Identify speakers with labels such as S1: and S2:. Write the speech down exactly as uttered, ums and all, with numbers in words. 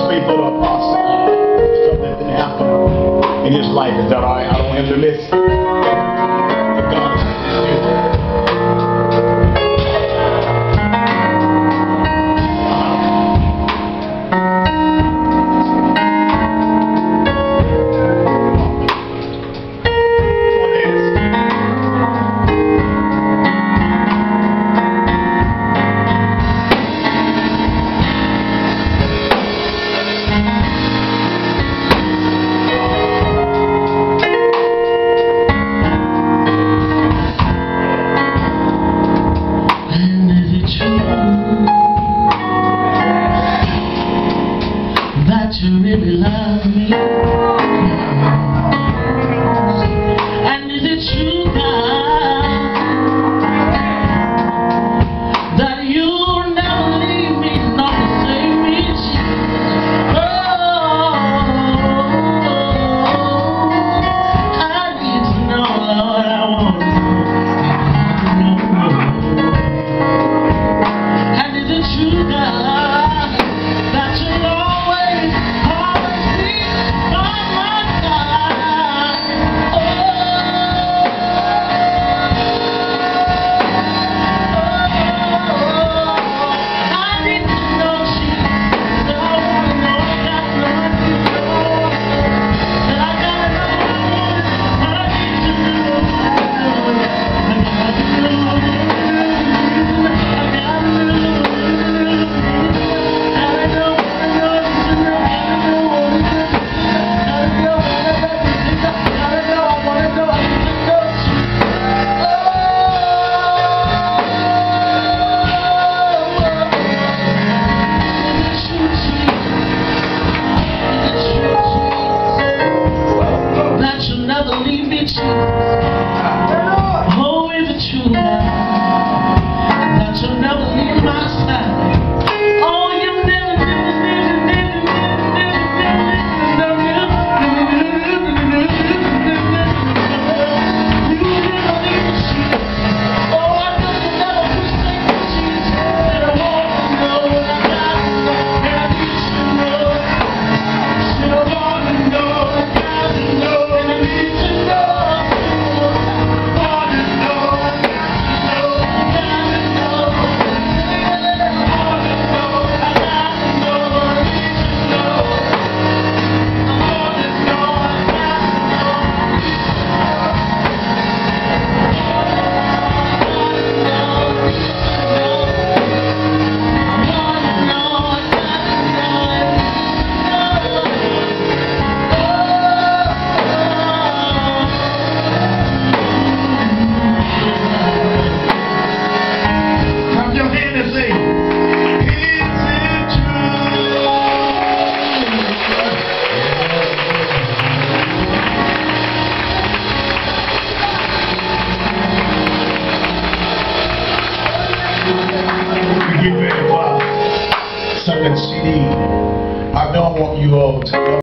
S1: speak for the apostle. Something didn't happen in his life. Is that all right? I don't want him to listen. But God is
S2: that you really love me? And is it true, God, that you'll never leave me nor forsake me, Jesus? Oh, I need to know, Lord, I want to know. And is it true, God, that you'll always, always be by my side? Oh, I need to know, Jesus. I want to know, I got to know, I gotta know, I need to know, I gotta know, I gotta know. Never leave me, Jesus. Oh, is it true that you'll never leave my side? Oh, you'll never, never, never, never, never, never, never, you never leave me, Jesus. Oh, I know you never forsake me, Jesus. And I want to know, and I got to know, and I need to know. And I want to know, I got to know, and I need to know.
S1: Get ready for our second C D. I don't want you all to